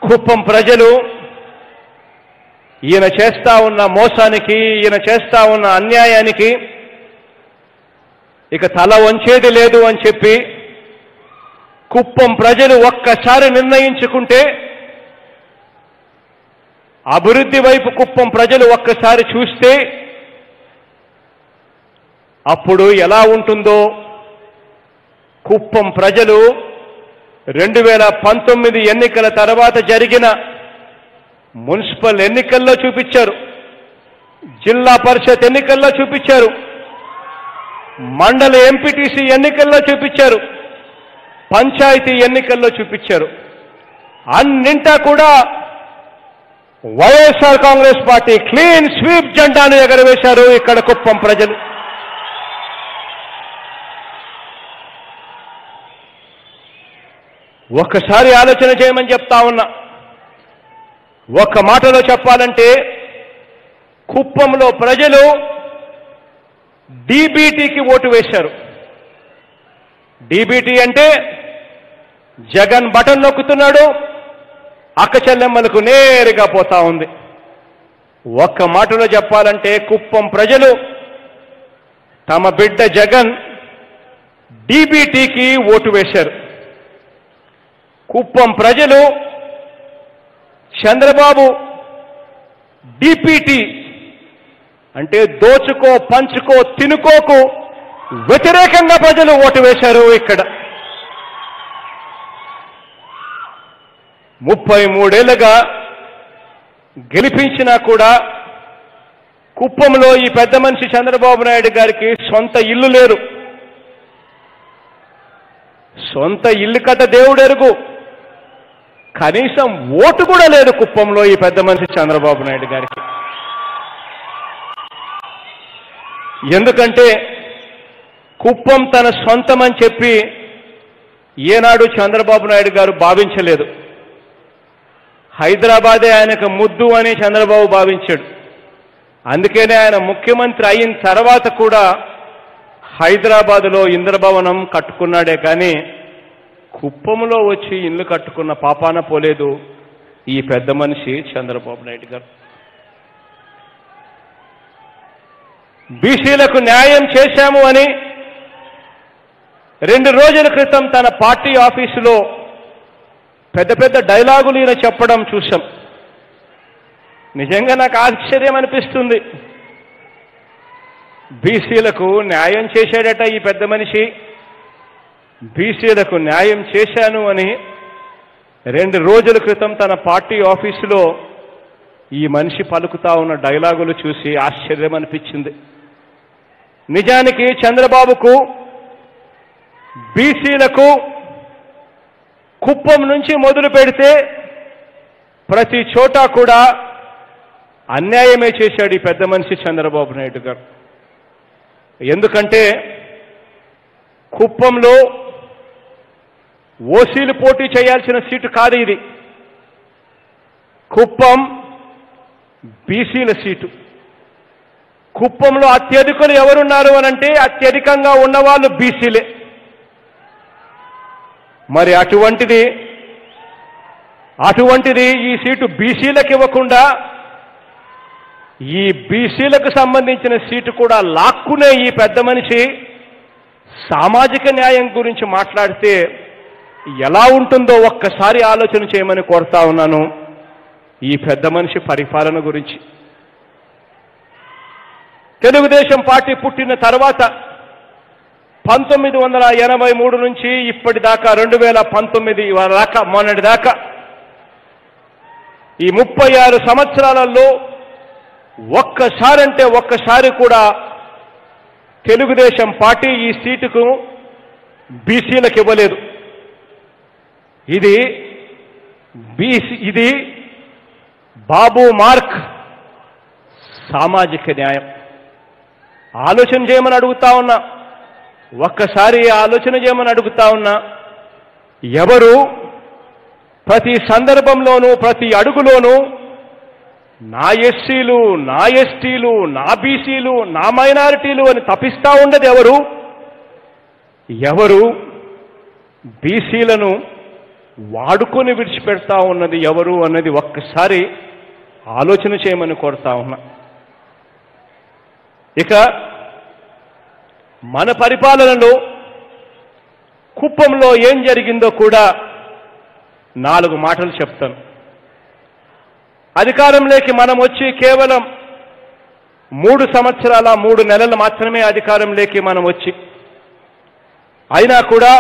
కుప్పం ప్రజలు ఈయన చేస్తా ఉన్న మోసానికి, ఈయన చేస్తా ఉన్న అన్యాయానికి ఇక తల వంచేది లేదు అని చెప్పి కుప్పం ప్రజలు ఒక్కసారి నిర్ణయించుకుంటే, అభివృద్ధి వైపు కుప్పం ప్రజలు ఒక్కసారి చూస్తే అప్పుడు ఎలా ఉంటుందో కుప్పం ప్రజలు 2019 ఎన్నికల తర్వాత జరిగిన మున్సిపల్ ఎన్నికల్లో చూపించారు, జిల్లా పరిషత్ ఎన్నికల్లో చూపించారు, మండల ఎంపీటీసీ ఎన్నికల్లో చూపించారు, పంచాయతీ ఎన్నికల్లో చూపించారు. అన్నింటా కూడా YSR Congress party clean sweep జెండాను ఎగరవేశారు ఇక్కడ కుప్పం ప్రజలు. ఒక్కసారి ఆలోచన చేయమని చెప్తా ఉన్నా. ఒక్క మాటలో చెప్పాలంటే కుప్పంలో ప్రజలు డీబీటీకి ఓటు వేశారు. డీబీటీ అంటే జగన్ బటన్ నొక్కుతున్నాడు, అక్క చెల్లెమ్మలకు నేరుగా పోతా ఉంది. ఒక్క మాటలో చెప్పాలంటే కుప్పం ప్రజలు తమ బిడ్డ జగన్ డీబీటీకి ఓటు వేశారు. కుప్పం ప్రజలు చంద్రబాబు డీపీటీ అంటే దోచుకో పంచుకో తినుకోకు వ్యతిరేకంగా ప్రజలు ఓటు వేశారు. ఇక్కడ 33 ఏళ్లుగా గెలిపించినా కూడా కుప్పంలో ఈ పెద్ద మనిషి చంద్రబాబు నాయుడు గారికి సొంత ఇల్లు లేరు. సొంత ఇల్లు కట్ట దేవుడెరుగు, కనీసం ఓటు కూడా లేదు కుప్పంలో ఈ పెద్ద మనిషి చంద్రబాబు నాయుడు గారికి. ఎందుకంటే కుప్పం తన సొంతమని చెప్పి ఏనాడు చంద్రబాబు నాయుడు గారు భావించలేదు. హైదరాబాదే ఆయనకు ముద్దు అని చంద్రబాబు భావించాడు. అందుకనే ఆయన ముఖ్యమంత్రి అయిన తర్వాత కూడా హైదరాబాదులో ఇంద్రభవనం కట్టుకున్నాడే కానీ కుప్పంలో వచ్చి ఇల్లు కట్టుకున్న పాపాన పోలేదు ఈ పెద్ద మనిషి చంద్రబాబు నాయుడు గారు. బీసీలకు న్యాయం చేశాము అని 2 రోజుల క్రితం తన పార్టీ ఆఫీసులో పెద్ద పెద్ద డైలాగులు ఈయన చెప్పడం చూశాం. నిజంగా నాకు ఆశ్చర్యం అనిపిస్తుంది. బీసీలకు న్యాయం చేశాడట ఈ పెద్ద మనిషి. బీసీలకు న్యాయం చేశాను అని 2 రోజుల క్రితం తన పార్టీ ఆఫీసులో ఈ మనిషి పలుకుతా ఉన్న డైలాగులు చూసి ఆశ్చర్యం అనిపించింది. నిజానికి చంద్రబాబుకు బీసీలకు కుప్పం నుంచి మొదలు పెడితే ప్రతి చోట కూడా అన్యాయమే చేశాడు ఈ పెద్ద మనిషి చంద్రబాబు నాయుడు గారు. ఎందుకంటే కుప్పంలో ఓసీలు పోటీ చేయాల్సిన సీటు కాదు ఇది. కుప్పం బీసీల సీటు. కుప్పంలో అత్యధికులు ఎవరున్నారు అనంటే అత్యధికంగా ఉన్నవాళ్ళు బీసీలే. మరి అటువంటిది ఈ సీటు బీసీలకు ఇవ్వకుండా ఈ బీసీలకు సంబంధించిన సీటు కూడా లాక్కునే ఈ పెద్ద మనిషి సామాజిక న్యాయం గురించి మాట్లాడితే ఎలా ఉంటుందో ఒక్కసారి ఆలోచన చేయమని కోరుతా ఉన్నాను ఈ పెద్ద మనిషి పరిపాలన గురించి. తెలుగుదేశం పార్టీ పుట్టిన తర్వాత 1983 నుంచి ఇప్పటిదాకా 2019 దాకా మొన్నటి దాకా ఈ 36 సంవత్సరాలలో ఒక్కసారంటే ఒక్కసారి కూడా తెలుగుదేశం పార్టీ ఈ సీటుకు బీసీలకు ఇవ్వలేదు. ఇది బాబు మార్క్ సామాజిక న్యాయం. ఆలోచన చేయమని అడుగుతా ఉన్నా, ఒక్కసారి ఆలోచన చేయమని అడుగుతా ఉన్నా. ఎవరు ప్రతి సందర్భంలోనూ ప్రతి అడుగులోనూ నా ఎస్సీలు, నా ఎస్టీలు, నా బీసీలు, నా మైనారిటీలు అని తపిస్తా ఉండదు ఎవరు బీసీలను వాడుకొని విడిచిపెడతా ఉన్నది ఎవరు అన్నది ఒక్కసారి ఆలోచన చేయమని కోరుతా ఉన్నా. ఇక మన పరిపాలనలో కుప్పంలో ఏం జరిగిందో కూడా 4 మాటలు చెప్తాను. అధికారంలోకి మనం వచ్చి కేవలం 3 సంవత్సరాల 3 నెలలు మాత్రమే అధికారంలోకి మనం వచ్చి, అయినా కూడా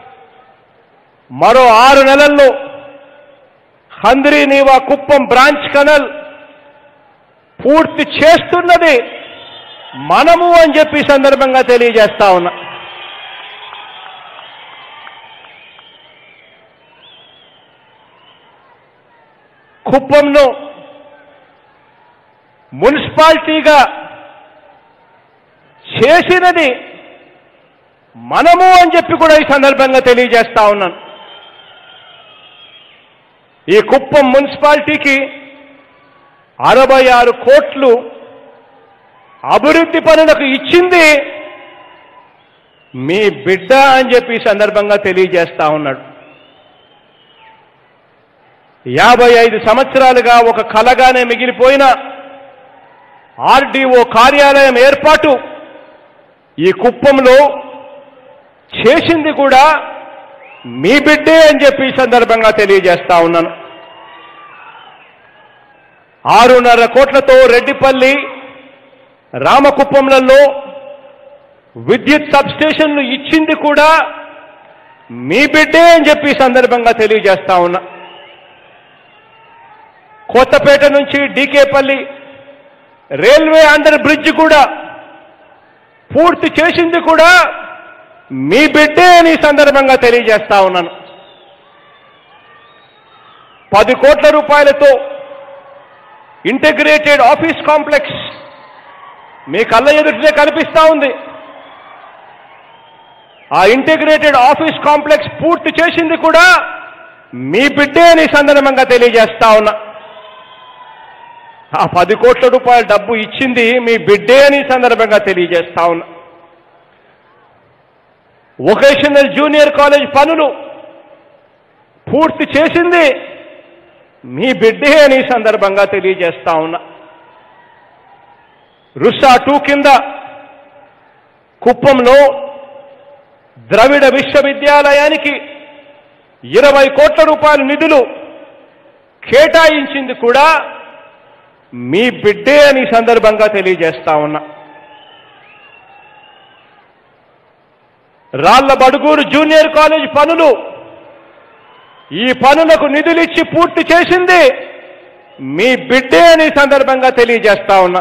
మరో 6 నెలల్లో హంద్రీనీవా కుప్పం బ్రాంచ్ కెనాల్ పూర్తి చేస్తున్నది మనము అని చెప్పి సందర్భంగా తెలియజేస్తా ఉన్నా. కుప్పంను మున్సిపాలిటీగా చేసినది మనము అని చెప్పి కూడా ఈ సందర్భంగా తెలియజేస్తా ఉన్నాను. ఈ కుప్పం మున్సిపాలిటీకి 66 కోట్లు అభివృద్ధి పనులకు ఇచ్చింది మీ బిడ్డ అని చెప్పి ఈ సందర్భంగా తెలియజేస్తా ఉన్నాడు. 55 సంవత్సరాలుగా ఒక కలగానే మిగిలిపోయిన ఆర్డీఓ కార్యాలయం ఏర్పాటు ఈ కుప్పంలో చేసింది కూడా మీ బిడ్డే అని చెప్పి ఈ సందర్భంగా తెలియజేస్తా ఉన్నాను. 6.5 కోట్లతో రెడ్డిపల్లి రామకుప్పంలలో విద్యుత్ సబ్స్టేషన్లు ఇచ్చింది కూడా మీ బిడ్డే అని చెప్పి ఈ సందర్భంగా తెలియజేస్తా ఉన్నా. కొత్తపేట నుంచి డీకేపల్లి రైల్వే అండర్ బ్రిడ్జ్ కూడా పూర్తి చేసింది కూడా మీ బిడ్డే అని సందర్భంగా తెలియజేస్తా ఉన్నాను. 10 కోట్ల రూపాయలతో ఇంటిగ్రేటెడ్ ఆఫీస్ కాంప్లెక్స్ మీ కళ్ళ ఎదుటే కనిపిస్తా ఉంది. ఆ ఇంటిగ్రేటెడ్ ఆఫీస్ కాంప్లెక్స్ పూర్తి చేసింది కూడా మీ బిడ్డే అని సందర్భంగా తెలియజేస్తా ఉన్నా. ఆ 10 కోట్ల రూపాయల డబ్బు ఇచ్చింది మీ బిడ్డే అని సందర్భంగా తెలియజేస్తా ఉన్నా. వొకేషనల్ జూనియర్ కాలేజ్ పనులు పూర్తి చేసింది మీ బిడ్డే అని సందర్భంగా తెలియజేస్తా ఉన్నా. రుసా 2 కింద కుప్పంలో ద్రవిడ విశ్వవిద్యాలయానికి 20 కోట్ల రూపాయల నిధులు కేటాయించింది కూడా మీ బిడ్డే అని సందర్భంగా తెలియజేస్తా ఉన్నా. రాళ్లబడుగూరు జూనియర్ కాలేజ్ పనులు ఈ పనులకు నిధులిచ్చి పూర్తి చేసింది మీ బిడ్డే అని సందర్భంగా తెలియజేస్తా ఉన్నా.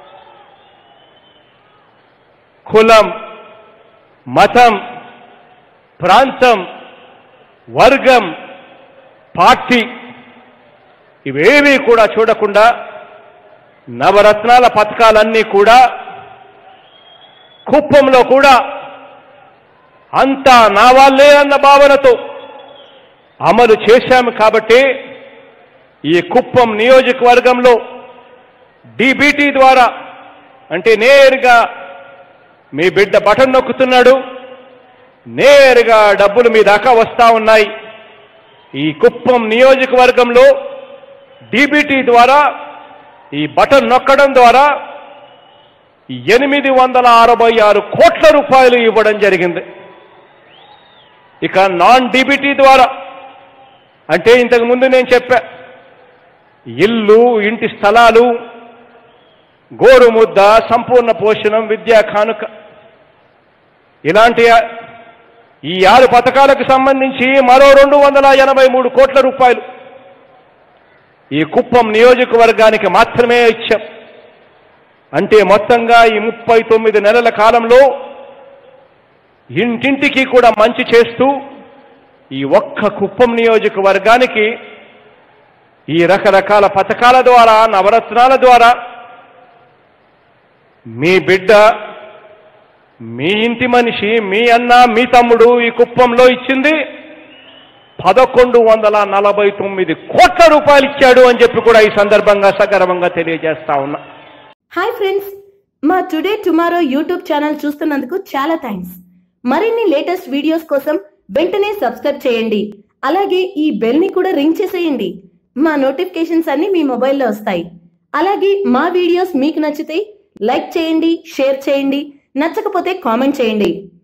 కులం, మతం, ప్రాంతం, వర్గం, పార్టీ ఇవేవీ కూడా చూడకుండా నవరత్నాల పథకాలన్నీ కూడా కుప్పంలో కూడా అంతా నా వాళ్ళే అన్న భావనతో అమలు చేశాము. కాబట్టి ఈ కుప్పం నియోజకవర్గంలో డీబీటీ ద్వారా అంటే నేరుగా మీ బిడ్డ బటన్ నొక్కుతున్నాడు, నేరుగా డబ్బులు మీ దాకా వస్తా ఉన్నాయి. ఈ కుప్పం నియోజకవర్గంలో డీబీటీ ద్వారా ఈ బటన్ నొక్కడం ద్వారా 866 కోట్ల రూపాయలు ఇవ్వడం జరిగింది. ఇక నాన్ డీబీటీ ద్వారా అంటే ఇంతకు ముందు నేను చెప్పా, ఇల్లు, ఇంటి స్థలాలు, గోరుముద్ద, సంపూర్ణ పోషణం, విద్యా కానుక ఇలాంటి ఈ 6 పథకాలకు సంబంధించి మరో 283 కోట్ల రూపాయలు ఈ కుప్పం నియోజకవర్గానికి మాత్రమే ఇచ్చాం. అంటే మొత్తంగా ఈ 39 నెలల కాలంలో ఇంటింటికి కూడా మంచి చేస్తూ ఈ ఒక్క కుప్పం నియోజకవర్గానికి ఈ రకరకాల పథకాల ద్వారా, నవరత్నాల ద్వారా మీ బిడ్డ, మీ ఇంటి మనిషి, మీ అన్న, మీ తమ్ముడు ఈ కుప్పంలో ఇచ్చింది 1149 కోట్ల రూపాయలు ఇచ్చాడు అని చెప్పి కూడా ఈ సందర్భంగా సగర్వంగా తెలియజేస్తా ఉన్నా. హాయ్ ఫ్రెండ్స్, మా టుడే టుమారో యూట్యూబ్ ఛానల్ చూస్తున్నందుకు చాలా థ్యాంక్స్. మరిన్ని లేటెస్ట్ వీడియోస్ కోసం వెంటనే సబ్స్క్రైబ్ చేయండి. అలాగే ఈ బెల్ ని కూడా రింగ్ చేసేయండి. మా నోటిఫికేషన్స్ అన్ని మీ మొబైల్లో వస్తాయి. అలాగే మా వీడియోస్ మీకు నచ్చితే లైక్ చేయండి, షేర్ చేయండి, నచ్చకపోతే కామెంట్ చేయండి.